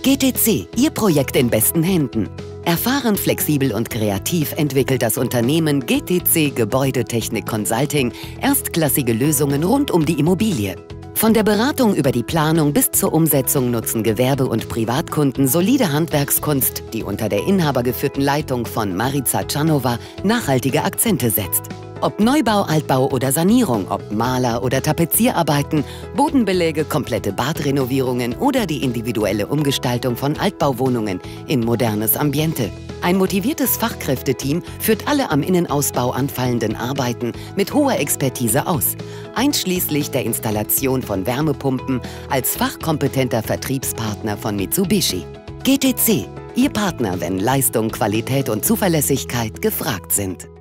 GTC, Ihr Projekt in besten Händen. Erfahren, flexibel und kreativ entwickelt das Unternehmen GTC Gebäudetechnik Consulting erstklassige Lösungen rund um die Immobilie. Von der Beratung über die Planung bis zur Umsetzung nutzen Gewerbe- und Privatkunden solide Handwerkskunst, die unter der inhabergeführten Leitung von Marica Czanova nachhaltige Akzente setzt. Ob Neubau, Altbau oder Sanierung, ob Maler- oder Tapezierarbeiten, Bodenbeläge, komplette Badrenovierungen oder die individuelle Umgestaltung von Altbauwohnungen in modernes Ambiente. Ein motiviertes Fachkräfteteam führt alle am Innenausbau anfallenden Arbeiten mit hoher Expertise aus, einschließlich der Installation von Wärmepumpen als fachkompetenter Vertriebspartner von Mitsubishi. GTC, Ihr Partner, wenn Leistung, Qualität und Zuverlässigkeit gefragt sind.